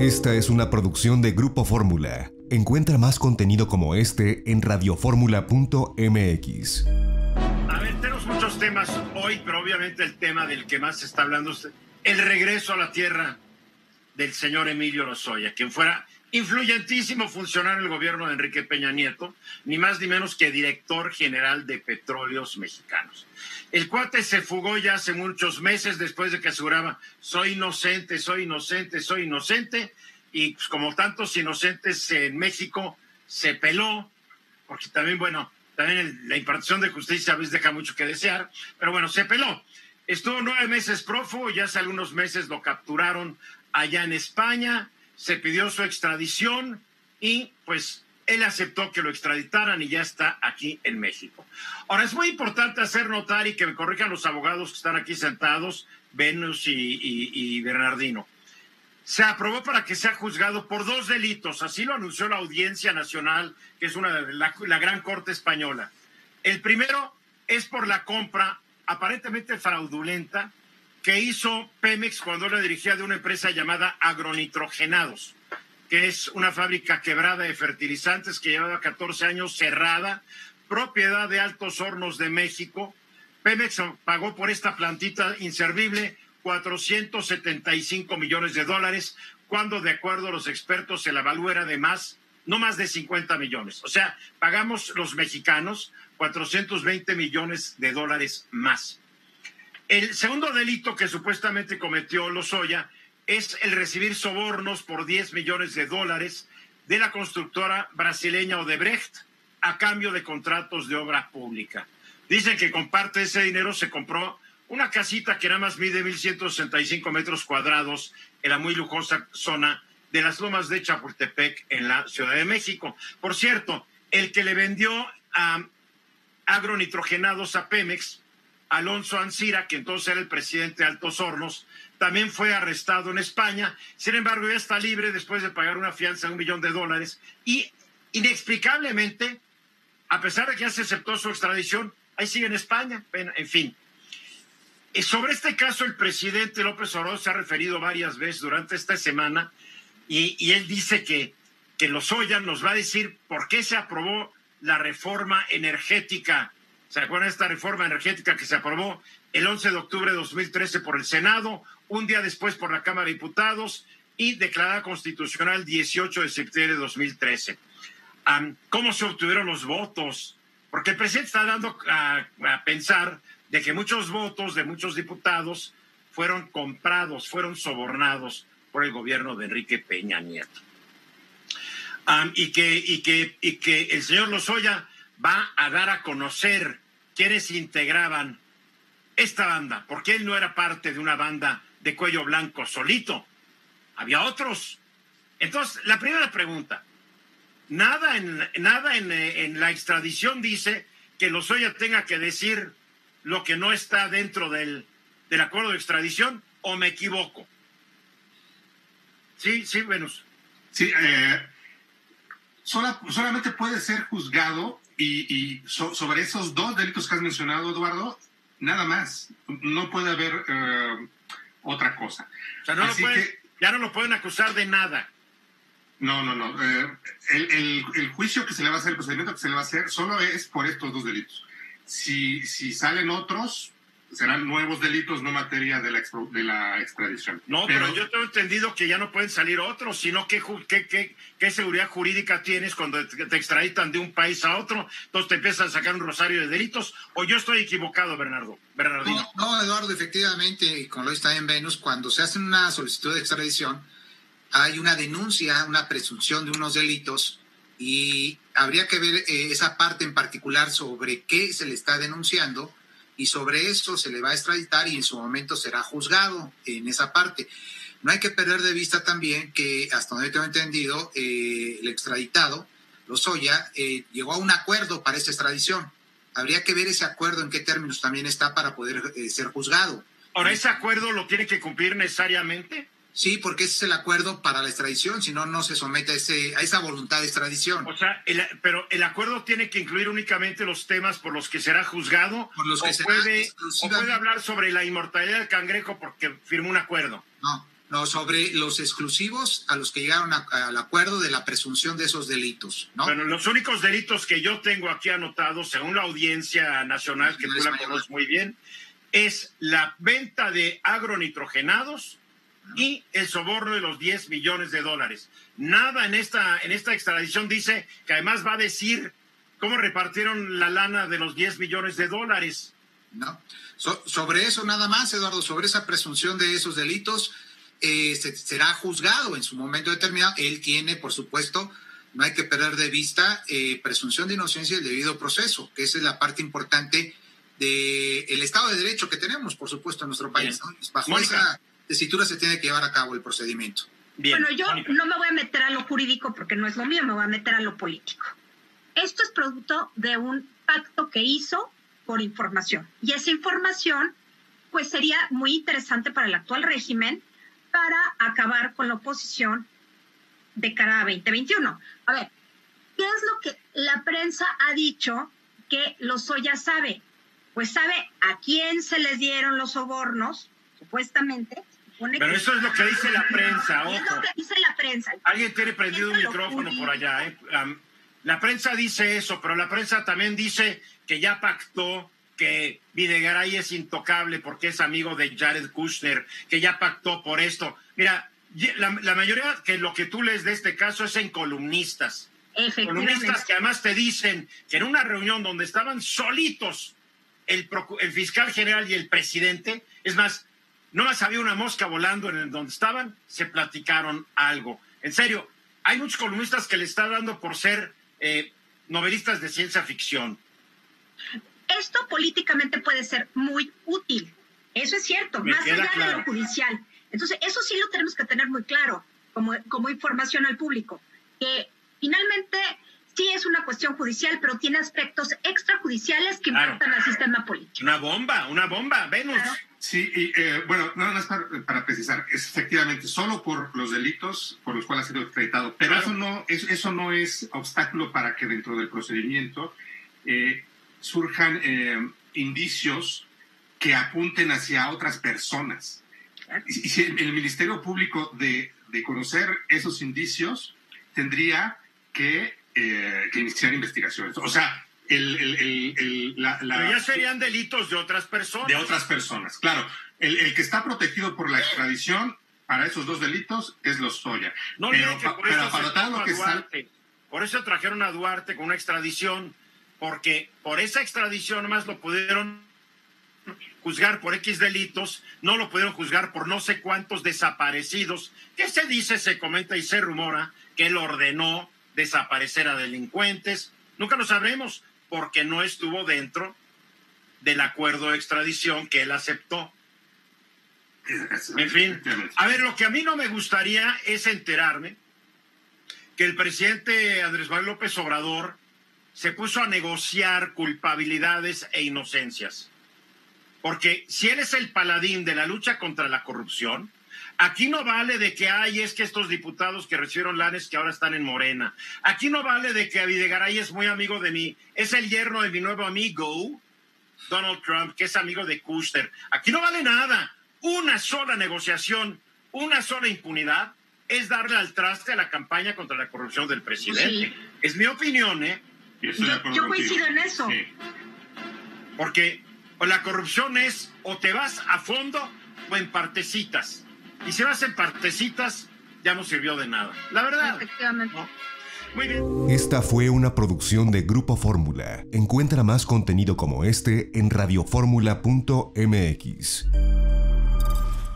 Esta es una producción de Grupo Fórmula. Encuentra más contenido como este en radioformula.mx. A ver, tenemos muchos temas hoy, pero obviamente el tema del que más se está hablando es el regreso a la tierra del señor Emilio Lozoya, quien fuera influyentísimo funcionario del gobierno de Enrique Peña Nieto, ni más ni menos que director general de Petróleos Mexicanos. El cuate se fugó ya hace muchos meses después de que aseguraba soy inocente, soy inocente, soy inocente, y pues, como tantos inocentes en México se peló, porque también, bueno, también la impartición de justicia a veces deja mucho que desear, pero bueno, se peló. Estuvo 9 meses prófugo, ya hace algunos meses lo capturaron allá en España, se pidió su extradición y pues él aceptó que lo extraditaran y ya está aquí en México. Ahora, es muy importante hacer notar y que me corrijan los abogados que están aquí sentados, Venus y Bernardino. Se aprobó para que sea juzgado por 2 delitos, así lo anunció la Audiencia Nacional, que es la Gran Corte Española. El primero es por la compra aparentemente fraudulenta que hizo Pemex cuando la dirigía de una empresa llamada Agronitrogenados, que es una fábrica quebrada de fertilizantes que llevaba 14 años cerrada, propiedad de Altos Hornos de México. Pemex pagó por esta plantita inservible $475 millones, cuando de acuerdo a los expertos se la valúa era de no más de 50 millones. O sea, pagamos los mexicanos $420 millones más. El segundo delito que supuestamente cometió Lozoya es el recibir sobornos por $10 millones de la constructora brasileña Odebrecht a cambio de contratos de obra pública. Dicen que con parte de ese dinero se compró una casita que nada más mide 1,165 metros cuadrados en la muy lujosa zona de las Lomas de Chapultepec en la Ciudad de México. Por cierto, el que le vendió a Agronitrogenados a Pemex, Alonso Ancira, que entonces era el presidente de Altos Hornos, también fue arrestado en España. Sin embargo, ya está libre después de pagar una fianza de $1 millón y inexplicablemente, a pesar de que ya se aceptó su extradición, ahí sigue en España. En fin. Sobre este caso, el presidente López Obrador se ha referido varias veces durante esta semana y él dice que Lozoya nos va a decir por qué se aprobó la reforma energética. ¿Se acuerdan de esta reforma energética que se aprobó el 11 de octubre de 2013 por el Senado, un día después por la Cámara de Diputados y declarada constitucional el 18 de septiembre de 2013? ¿Cómo se obtuvieron los votos? Porque el presidente está dando a pensar de que muchos votos de muchos diputados fueron comprados, fueron sobornados por el gobierno de Enrique Peña Nieto. Y que el señor Lozoya va a dar a conocer quiénes integraban esta banda, porque él no era parte de una banda de cuello blanco solito, había otros. Entonces, la primera pregunta, nada en la extradición dice que Lozoya tenga que decir lo que no está dentro del acuerdo de extradición, ¿o me equivoco? Sí, Venus. Sí, solamente puede ser juzgado y sobre esos 2 delitos que has mencionado, Eduardo, nada más. No puede haber otra cosa. O sea, ya no lo pueden acusar de nada. No. El juicio que se le va a hacer, el procedimiento que se le va a hacer, solo es por estos 2 delitos. Si salen otros, serán nuevos delitos, no materia de la extradición. No, pero yo tengo entendido que ya no pueden salir otros, sino ¿qué seguridad jurídica tienes cuando te extraditan de un país a otro? Entonces te empiezan a sacar un rosario de delitos, ¿o yo estoy equivocado, Bernardino? No, Eduardo, efectivamente, y como lo está en Venus, cuando se hace una solicitud de extradición, hay una denuncia, una presunción de unos delitos, y habría que ver esa parte en particular sobre qué se le está denunciando, y sobre eso se le va a extraditar y en su momento será juzgado en esa parte. No hay que perder de vista también que, hasta donde tengo entendido, el extraditado, Lozoya, llegó a un acuerdo para esta extradición. Habría que ver ese acuerdo en qué términos también está para poder ser juzgado. Ahora, ¿ese acuerdo lo tiene que cumplir necesariamente? Sí, porque ese es el acuerdo para la extradición, si no, no se somete a esa voluntad de extradición. O sea, pero el acuerdo tiene que incluir únicamente los temas por los que será juzgado, por los que o puede hablar sobre la inmortalidad del cangrejo porque firmó un acuerdo. No, sobre los exclusivos a los que llegaron al acuerdo de la presunción de esos delitos, ¿no? Bueno, los únicos delitos que yo tengo aquí anotados, según la Audiencia Nacional, que tú la conoces muy bien, es la venta de agronitrogenados y el soborno de los $10 millones. Nada en esta extradición dice que además va a decir cómo repartieron la lana de los $10 millones. No. Sobre eso nada más, Eduardo, sobre esa presunción de esos delitos, será juzgado en su momento determinado. Él tiene, por supuesto, no hay que perder de vista presunción de inocencia y el debido proceso, que esa es la parte importante del Estado de Derecho que tenemos, por supuesto, en nuestro país, ¿no? Bajo Mónica. esa tesitura se tiene que llevar a cabo el procedimiento. Bien, bueno, yo Mónica. no me voy a meter a lo jurídico porque no es lo mío, me voy a meter a lo político. Esto es producto de un pacto que hizo por información. Y esa información, pues sería muy interesante para el actual régimen para acabar con la oposición de cara a 2021. A ver, ¿qué es lo que la prensa ha dicho que Lozoya sabe? Pues sabe a quién se les dieron los sobornos, supuestamente. Pero eso es lo que dice la prensa, Es lo ojo. que dice la prensa. Alguien tiene prendido un Eso lo micrófono jurídico. por allá, ¿eh? La prensa dice eso, pero la prensa también dice que ya pactó, que Videgaray es intocable porque es amigo de Jared Kushner, que ya pactó por esto. Mira, la mayoría que lo que tú lees de este caso es en columnistas. Efectivamente. Columnistas que además te dicen que en una reunión donde estaban solitos el fiscal general y el presidente, es más, no más había una mosca volando en donde estaban, se platicaron algo. En serio, hay muchos columnistas que le están dando por ser novelistas de ciencia ficción. Esto políticamente puede ser muy útil. Eso es cierto, Me más queda allá de claro. lo judicial. Entonces, eso sí lo tenemos que tener muy claro como información al público. Que finalmente sí es una cuestión judicial, pero tiene aspectos extrajudiciales que Claro. impactan al sistema político. Una bomba, Venus. Claro. Sí, y bueno, nada más para precisar, es efectivamente solo por los delitos por los cuales ha sido extraditado, pero Claro. eso no es obstáculo para que dentro del procedimiento surjan indicios que apunten hacia otras personas. Y si el Ministerio Público de conocer esos indicios tendría que iniciar investigaciones. O sea, Pero ya serían delitos de otras personas. de otras personas. Claro, el que está protegido por la extradición para esos dos delitos es Lozoya. No pero olviden que por eso para se todo trajo lo a que está... Duarte. Por eso trajeron a Duarte con una extradición, porque por esa extradición más lo pudieron juzgar por X delitos, no lo pudieron juzgar por no sé cuántos desaparecidos, que se dice, se comenta y se rumora que él ordenó desaparecer a delincuentes. Nunca lo sabremos, porque no estuvo dentro del acuerdo de extradición que él aceptó. En fin, a ver, lo que a mí no me gustaría es enterarme que el presidente Andrés Manuel López Obrador se puso a negociar culpabilidades e inocencias. Porque si él es el paladín de la lucha contra la corrupción, aquí no vale de que es que estos diputados que recibieron lanes que ahora están en Morena. Aquí no vale de que Videgaray es muy amigo de mí, es el yerno de mi nuevo amigo, Donald Trump, que es amigo de Kushner. Aquí no vale nada. Una sola negociación, una sola impunidad, es darle al traste a la campaña contra la corrupción del presidente. Sí. Es mi opinión, ¿eh? Yo coincido en eso. Sí. Porque la corrupción es o te vas a fondo o en partecitas. Y si vas en partecitas, ya no sirvió de nada. La verdad. Efectivamente. ¿No? Muy bien. Esta fue una producción de Grupo Fórmula. Encuentra más contenido como este en radioformula.mx.